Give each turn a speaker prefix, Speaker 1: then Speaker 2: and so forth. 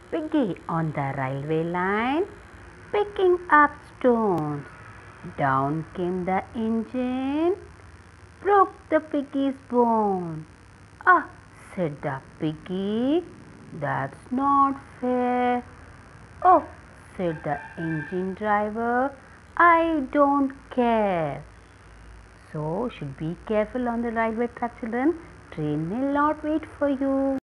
Speaker 1: Piggy on the railway line, picking up stones. Down came the engine, broke the piggy's bone. Ah, said the piggy, that's not fair. Oh, said the engine driver, I don't care. So, should be careful on the railway track, children. Train will not wait for you.